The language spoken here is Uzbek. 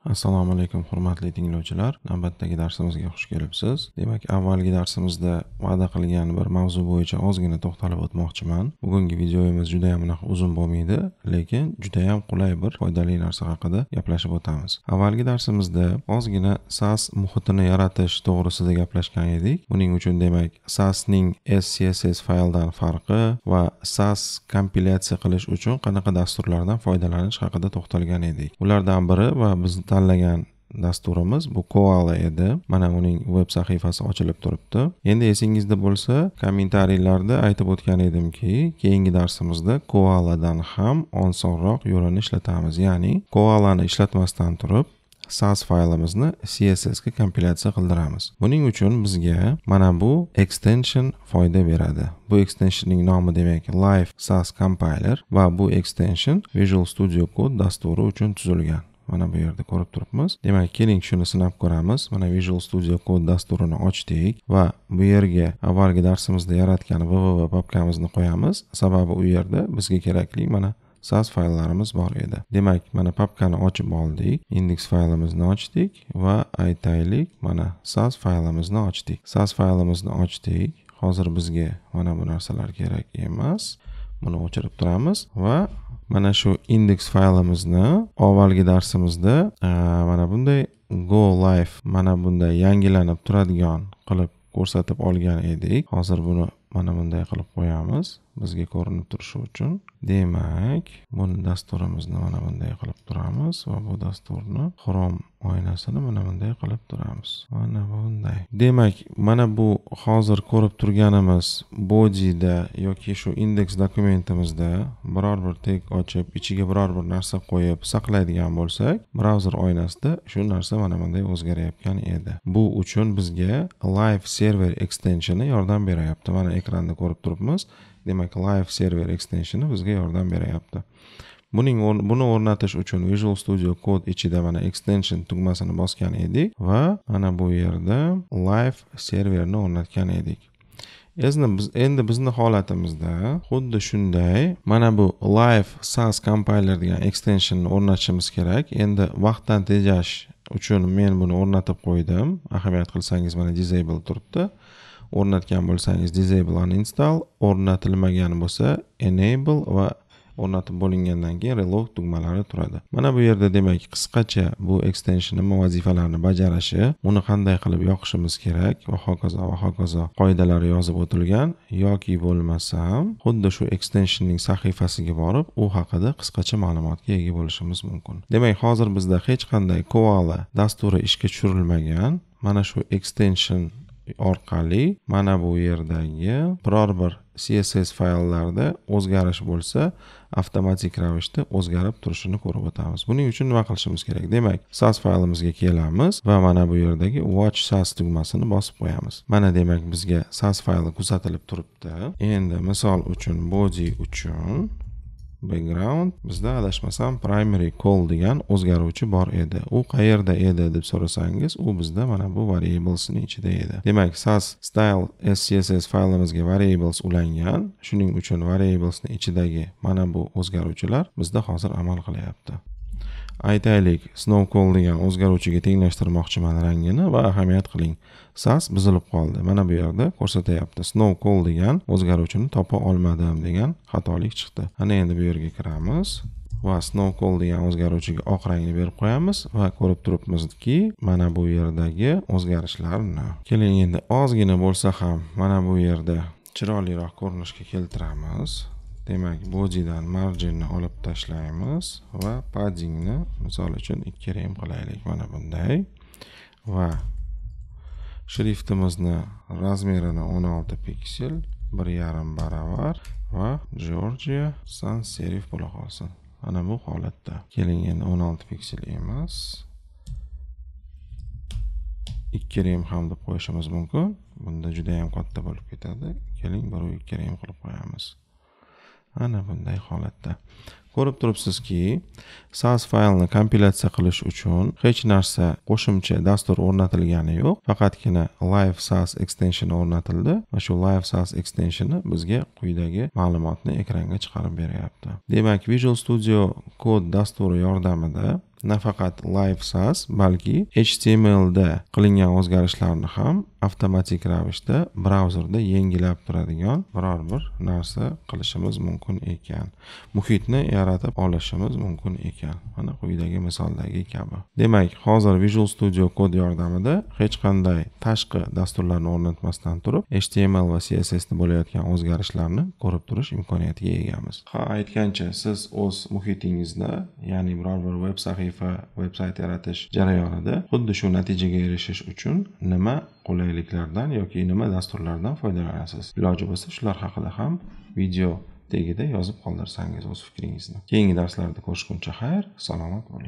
Assalomu alaykum hurmatli tinglovchilar. Navbatdagi darsimizga xush kelibsiz. Demak, avvalgi darsimizda va'da qilgan bir mavzu bo'yicha ozgina to'xtalib o'tmoqchiman. Bugungi videomiz juda ham uzun bo'lmaydi, lekin juda ham qulay bir foydali narsa haqida gaplashib o'tamiz. Avvalgi darsimizda ozgina SAS muhitini yaratish to'g'risida gaplashgan edik. Buning uchun demak, SAS ning SCSS fayldan farqi va SAS kompilyatsiya qilish uchun qanaqa dasturlardan foydalanish haqida to'xtalgan edik. Ulardan biri va biz tanlagan dasturimiz bu Koala edi. Mana uning web sahifasi ochilib turibdi. Endi esingizda bo'lsa, kommentariylarda aytib o'tgan edimki, keyingi darsimizda Koaladan ham osonroq yo'lini ishlatamiz. Ya'ni Koalani ishlatmasdan turib SAS faylimizni CSS ga kompilyatsiya qildiramiz. Buning uchun bizga mana bu extension foyda beradi. Bu extensionning nomi demak Live SAS Compiler va bu extension Visual Studio Code dasturi uchun tuzilgan. Mana bu yerda ko'rib turibmiz. Demak, keling shuni sinab ko'ramiz. Mana Visual Studio Code dasturini ochdik va bu yerga avvalgi darsimizda yaratgan www papkamizni qo'yamiz. Sababi u yerda bizga kerakli mana SAS fayllarimiz bor edi. Demak, mana papkani ochib oldik. Index faylimizni ochdik va aytaylik, mana SAS faylimizni ochdik. SAS faylimizni ochdik. Hozir bizga mana bu narsalar kerak emas. Buni o'chirib turamiz va mana shu index faylimizni avvalgi darsimizda mana bunday go live, mana bunday yangilanib turadigan qilib ko'rsatib olgan edik. Hozir buni mana bunday qilib qo'yamiz, bizga ko'rinib turishi uchun. Demak, buni dasturimizni mana bunday qilib turamiz va bu dasturni Chrome oynasini mana bunday qilib turamiz. Mana bunday. Demak, mana bu hozir ko'rib turganimiz body'da yoki shu index dokumentimizda biror bir tek ochib, ichiga biror bir narsa qo'yib saqlaydigan bo'lsak, brauzer oynasida shu narsa mana bunday o'zgarayotgan edi. Bu uchun bizga Live Server extensioni yordam beryapti. Mana ekranda ko'rib turibmiz. Demak, Live Server extensioni bizga yordam beryapti. Buni o'rnatish uchun Visual Studio Code ichida mana extension tugmasini bosgan edik va mana bu yerda Live Serverni o'rnatgan edik. Endi bizni holatimizda xuddi shunday mana bu Live SAS Compiler degan extensionni o'rnatishimiz kerak. Endi vaqtdan tejash uchun men buni o'rnatib qo'ydim. Ahamiyat qilsangiz mana disable turibdi. O'rnatgan bo'lsangiz disable uninstall, o'rnatilmagan bo'lsa enable va o'rnatib bo'lingandan keyin reload tugmalari turadi. Mana bu yerda demak qisqacha bu extension nima vazifalarni bajarishi, uni qanday qilib yoqishimiz kerak va hokazo qoidalari yozib o'tilgan yoki bo'lmasam xuddi shu extensionning sahifasiga borib u haqida qisqacha ma'lumotga ega bo'lishimiz mumkin. Demak, hozir bizda hech qanday Koala dasturi ishga tushirilmagan. Mana shu extension orqali mana bu yerdagi biror bir CSS fayllarda o'zgarish bo'lsa, avtomatik ravishda o'zgarib turishini ko'rib o'tamiz. Buning uchun nima qilishimiz kerak? Demak, SAS faylimizga kelamiz va mana bu yerdagi Watch SAS tugmasini bosib qo'yamiz. Mana demak bizga SAS fayli kuzatilib turibdi. Endi misol uchun body uchun background bizda adashmasam primary call degan o'zgaruvchi bor edi. U qayerda edi deb so'rasangiz, u bizda mana bu variablesning ichida edi. Demak, SAS style SCSS faylimizga variables ulangan. Shuning uchun variablesning ichidagi mana bu o'zgaruvchilar bizda hozir amal qilyapti. Aytaylik, snow call degan o'zgaruvchiga tenglashtirmoqchiman rangini va ahamiyat qiling. SAS buzilib qoldi. Mana bu yerda ko'rsatyapti. Snow call degan o'zgaruvchini topa olmadim degan xatolik chiqdi. Ana endi bu yerga kiramiz va snow call degan o'zgaruvchiga oq rangni berib qo'yamiz va ko'rib turibmizki, mana bu yerdagi o'zgarishlarni. Keling endi ozgina bo'lsa ham mana bu yerda chiroyliroq ko'rinishga keltiramiz. Demak, body'dan marginni olib tashlaymiz va paddingni misol uchun 2 rem qilaylik mana bunday va shriftimizni razmerini 16 piksel, 1,5 baravar va Georgia sans serif bo'la qolsin. Mana bu holatda. Keling endi 16 piksel emas, 2 rem ham deb qo'yishimiz mumkin. Bunda juda ham katta bo'lib ketadi. Keling 1,2 rem qilib qo'yamiz. Ana bunday holatda. Ko'rib turibsizki, SAS faylni kompilyatsiya qilish uchun hech narsa qo'shimcha dastur o'rnatilgani yo'q. Faqatgina Live SAS extension o'rnatildi va shu Live SAS extensioni bizga quyidagi ma'lumotni ekranga chiqarib beryapti. Demak, Visual Studio Code dasturi yordamida nafaqat Live SAS, balki HTML da qilingan o'zgarishlarni ham avtomatik ravishda brauzerda yengilab turadigan biror bir narsa qilishimiz mumkin ekan. Muhitni yaratib olishimiz mumkin ekan. Mana quyidagi misoldagi kabi. Demak, hozir Visual Studio Code yordamida hech qanday tashqi dasturlarni o'rnatmasdan turib, HTML va CSS da bo'layotgan o'zgarishlarni ko'rib turish imkoniyatiga egamiz. Aytgancha, siz o'z muhitingizda, ya'ni biror bir veb sahifa, veb-sayt yaratish jarayonida xuddi shu natijaga erishish uchun nima qulayliklardan yoki nima dasturlardan foydalanasiz? Iloji bo'lsa, shular haqida ham video tagida yozib qoldirsangiz o'z fikringizni. Keyingi darslarda ko'rishguncha xayr, salomat bo'ling.